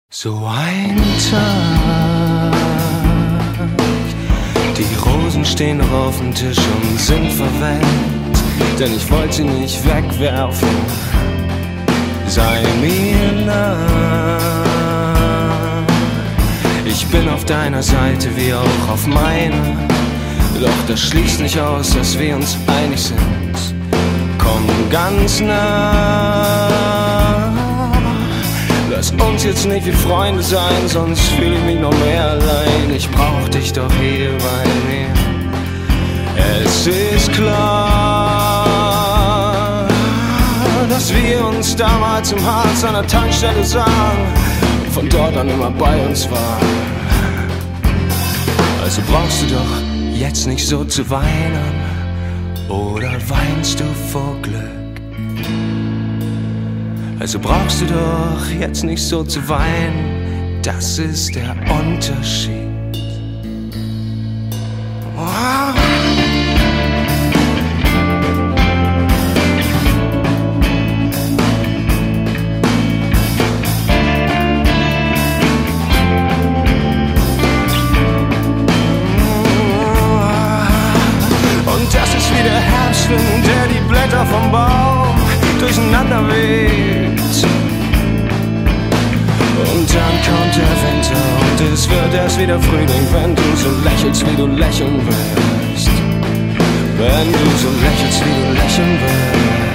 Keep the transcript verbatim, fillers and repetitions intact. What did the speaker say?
So ein Tag, die Rosen stehen noch auf dem Tisch und sind verwelkt, denn ich wollte sie nicht wegwerfen. Sei mir nah, ich bin auf deiner Seite wie auch auf meiner, doch das schließt nicht aus, dass wir uns einig sind. Komm ganz nah, lass uns jetzt nicht wie Freunde sein, sonst fühle ich mich noch mehr allein. Ich brauch dich doch hier bei mir. Es ist klar, dass wir uns damals im Harz an der Tankstelle sahen und von dort an immer bei uns waren. Also brauchst du doch jetzt nicht so zu weinen, oder weinst du vor Glück? Also brauchst du doch jetzt nicht so zu weinen, das ist der Unterschied. Wow. Und das ist wie der Herbstwind, der die Blätter vom Baum durcheinander weht. Und dann kommt der Winter und es wird erst wieder Frühling, wenn du so lächelst, wie du lächeln willst. Wenn du so lächelst, wie du lächeln willst.